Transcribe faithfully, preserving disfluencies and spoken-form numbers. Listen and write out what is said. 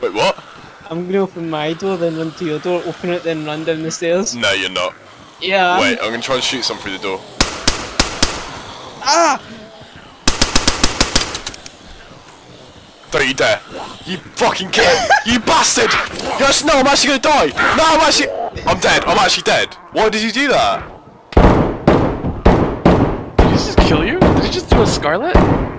Wait, what? I'm gonna open my door, then run to your door, open it, then run down the stairs. No, you're not. Yeah. Wait, I'm gonna try and shoot some through the door. Ah! Don't you dare! You fucking kid! You bastard! Yes, no, I'm actually gonna die! No, I'm actually... I'm dead. I'm actually dead. Why did you do that? Did he just kill you? Did he just do a Scarlet?